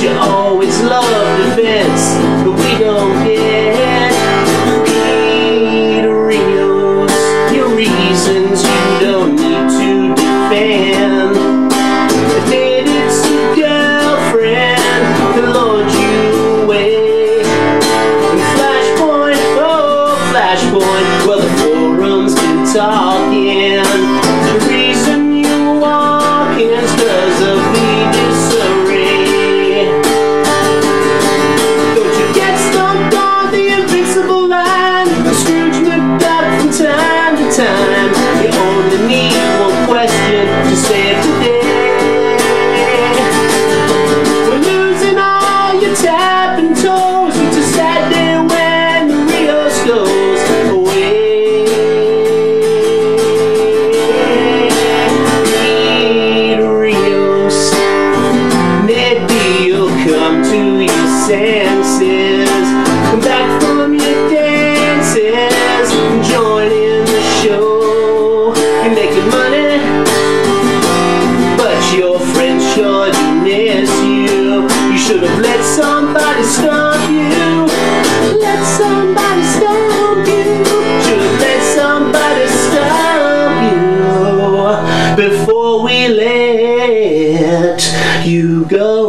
you always love defense, but we don't get Peter Rios. Your reasons you don't need to defend. Admit it's your girlfriend that lured you away. And Flashpoint, oh Flashpoint, well the forum's been talking. The reason you walk is 'cause of the disarray. Don't you get stumped on the invincible line? Scrooge McDuck from time to time. You only need one question to save the day. We're losing all your tapping toes. It's a sad day when the Rios goes away. Peter Rios, maybe you'll come to your senses, come back from your dances, and join in the show. You're making money, but your friends sure do miss you. You should have let somebody stomp you. Let somebody stomp you. Should have let somebody stomp you before we let you go.